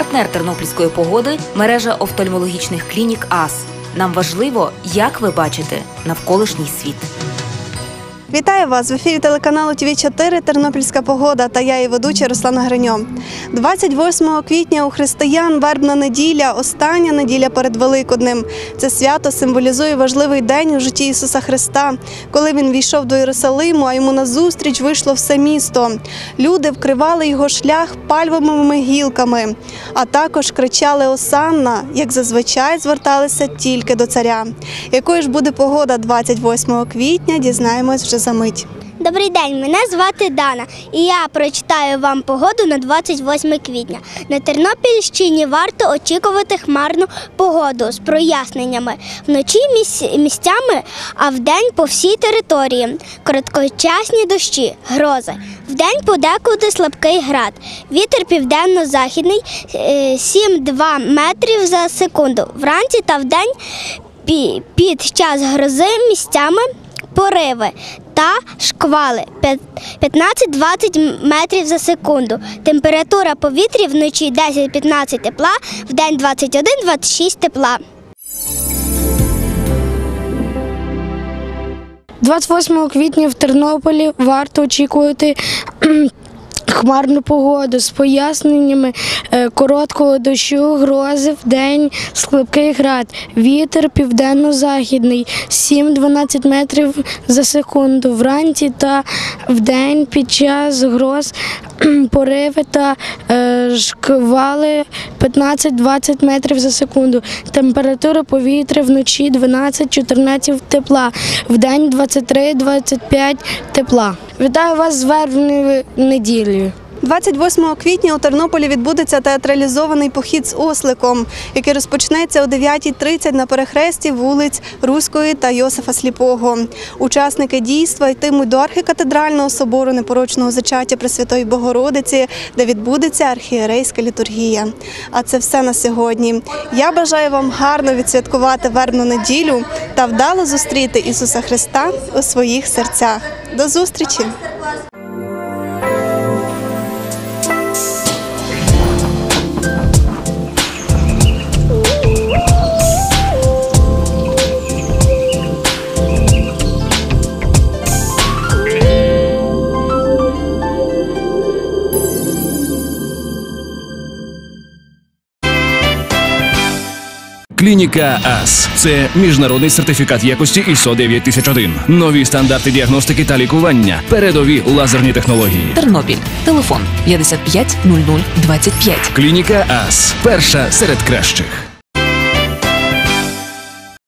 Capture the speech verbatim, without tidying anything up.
Партнер тернопільської погоди – мережа офтальмологічних клінік АС. Нам важливо, як ви бачите навколишній світ. Вітаю вас! В ефірі телеканалу Ті Ві чотири «Тернопільська погода» та я, її ведуча Руслана Гриньо. двадцять восьмого квітня у християн вербна неділя, остання неділя перед Великоднем. Це свято символізує важливий день у житті Ісуса Христа, коли Він війшов до Єрусалиму, а Йому назустріч вийшло все місто. Люди вкривали Його шлях пальмовими гілками, а також кричали «Осанна», як зазвичай зверталися тільки до царя. Якою ж буде погода двадцять восьмого квітня, дізнаємось вже за мить. Добрий день, мене звати Дана, і я прочитаю вам погоду на двадцять восьме квітня. На Тернопільщині варто очікувати хмарну погоду з проясненнями. Вночі місцями, а вдень по всій території. Короткочасні дощі, грози. Вдень подекуди слабкий град. Вітер південно-західний сім-два метрів за секунду. Вранці та вдень під час грози місцями пориви та шквали п'ятнадцять-двадцять метрів за секунду. Температура повітря вночі десять-п'ятнадцять тепла, вдень двадцять один-двадцять шість тепла. двадцять восьмого квітня в Тернополі варто очікувати хмарну погоду з поясненнями короткого дощу, грози, вдень слабкий град, вітер південно-західний сім-дванадцять метрів за секунду, вранці та вдень під час гроз пориви та шквали п'ятнадцять-двадцять метрів за секунду. Температура повітря вночі дванадцять-чотирнадцять тепла, вдень двадцять три-двадцять п'ять тепла. Вітаю вас з вербною неділею. двадцять восьмого квітня у Тернополі відбудеться театралізований похід з осликом, який розпочнеться о дев'ятій тридцять на перехресті вулиць Руської та Йосифа Сліпого. Учасники дійства йтимуть до архікатедрального собору Непорочного зачаття Пресвятої Богородиці, де відбудеться архієрейська літургія. А це все на сьогодні. Я бажаю вам гарно відсвяткувати вербну неділю та вдало зустріти Ісуса Христа у своїх серцях. До зустрічі! Клініка АС – це міжнародний сертифікат якості ай ес о дев'ять тисяч один. Нові стандарти діагностики та лікування. Передові лазерні технології. Тернопіль. Телефон п'ятдесят п'ять нуль нуль двадцять п'ять. Клініка АС – перша серед кращих.